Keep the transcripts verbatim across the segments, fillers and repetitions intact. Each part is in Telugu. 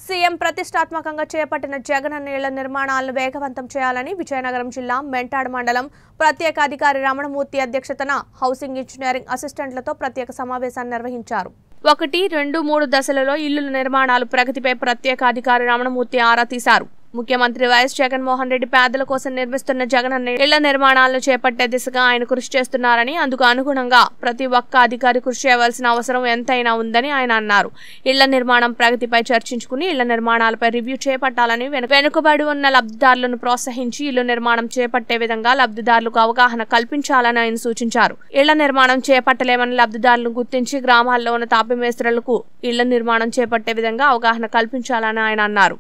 సీఎం ప్రతిష్టాత్మకంగా చేపట్టిన జగనన ఇళ్ల నిర్మాణాలను వేగవంతం చేయాలని విజయనగరం జిల్లా మెంటాడ మండలం ప్రత్యేక అధికారి రమణమూర్తి అధ్యక్షతన హౌసింగ్ ఇంజనీరింగ్ అసిస్టెంట్లతో ప్రత్యేక సమావేశాన్ని నిర్వహించారు. ఒకటి రెండు మూడు దశలలో ఇళ్ల నిర్మాణాలు ప్రగతిపై ప్రత్యేక అధికారి రమణమూర్తి ఆరా తీశారు. ముఖ్యమంత్రి వైఎస్ జగన్మోహన్ రెడ్డి పేదల కోసం నిర్మిస్తున్న జగనన్న ఇళ్ల నిర్మాణాలను చేపట్టే దిశగా ఆయన కృషి చేస్తున్నారని, అందుకు అనుగుణంగా ప్రతి ఒక్క అధికారి కృషి చేయవలసిన అవసరం ఎంతైనా ఉందని ఆయన అన్నారు. ఇళ్ల నిర్మాణం ప్రగతిపై చర్చించుకుని ఇళ్ల నిర్మాణాలపై రివ్యూ చేపట్టాలని, వెనుకబడి ఉన్న లబ్ధిదారులను ప్రోత్సహించి ఇళ్ల నిర్మాణం చేపట్టే విధంగా లబ్ధిదారులకు అవగాహన కల్పించాలని ఆయన సూచించారు. ఇళ్ల నిర్మాణం చేపట్టలేమని లబ్ధిదారులను గుర్తించి గ్రామాల్లో ఉన్న తాపీ మేస్త్రులకు ఇళ్ల నిర్మాణం చేపట్టే విధంగా అవగాహన కల్పించాలని ఆయన అన్నారు.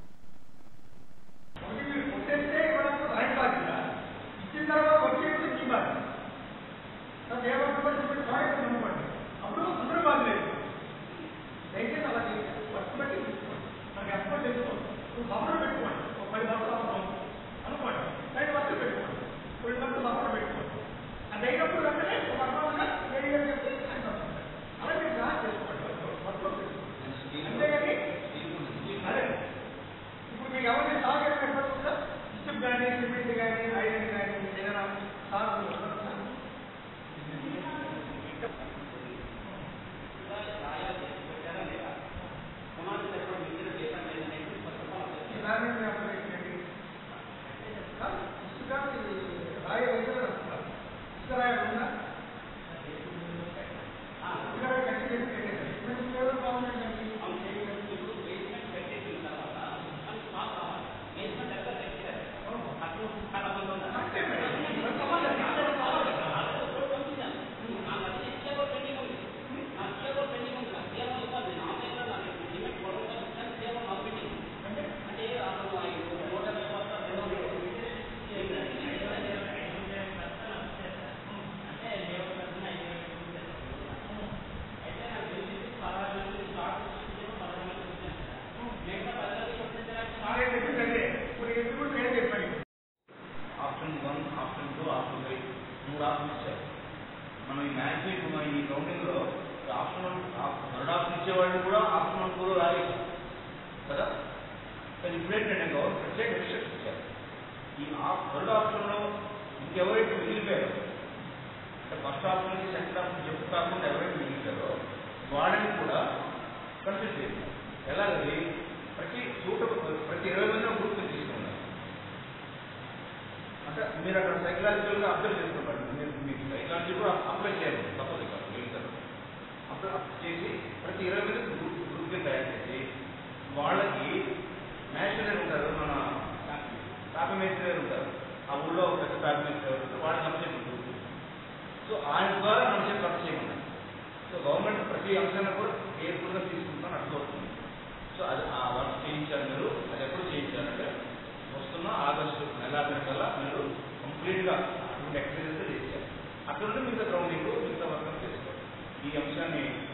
మనం ఈ మ్యాక్సిమం ఈ కౌంటింగ్లో ఆప్షన్ థర్డ్ ఆప్షన్ ఇచ్చేవాళ్ళు కూడా ఆప్షన్ వన్ కూడా రాలేదు కదా. కానీ ఇప్పుడేంటంటే గవర్నమెంట్ ప్రత్యేక రిస్ట్రిక్షన్ ఇచ్చారు. ఈ థర్డ్ ఆప్షన్లో ఇంకెవరైతే మిగిలిపోయారో, అంటే ఫస్ట్ ఆప్షన్ నుంచి సెకండ్ ఆప్షన్ చెప్పు కాకుండా ఎవరైతే మిగిలిపోయారో వాళ్ళని కూడా కన్సిడర్ చేయాలి. ఎలాగది ప్రతి సూట ప్రతి ఇరవై మంది గ్రూప్ తీసుకున్నారు. అంటే మీరు అక్కడ సైకలాజికల్గా అబ్జర్వ్ చేసుకుంటారు. మీకు సైకలాజీ కూడా అప్లై చేయాలి తప్పదు కాదు. వెళ్తారు అప్లై చేసి ప్రతి ఇరవై మంది గ్రూప్ గ్రూప్ కింద తయారు చేసి వాళ్ళకి నేషనల్ ఉంటారు, మన తాపీ మేస్త్రి ఉంటారు, ఆ ఊళ్ళో పెద్ద తాపీ మేస్త్రి ఉంటారు, వాళ్ళకి అప్లై గ్రూప్. సో ఆయన ద్వారా మన ఖర్చు చేయమన్నారు. సో గవర్నమెంట్ ప్రతి అంశాన్ని కూడా కేర్ఫుల్గా తీసుకుంటాను అర్థం అవుతుంది. సో అది ఆ వర్క్ చేయించారు మీరు. అది ఎప్పుడు చేయించారంటే వస్తున్న ఆగస్టు నెలాఖరి కల్లా మీరు కంప్లీట్గా అటువంటి ఎక్సర్సైజెస్ చేశారు. అక్కడ నుండి మిగతా గ్రౌండింగ్ మిగతా వర్క్ చేసుకోవాలి. ఈ అంశాన్ని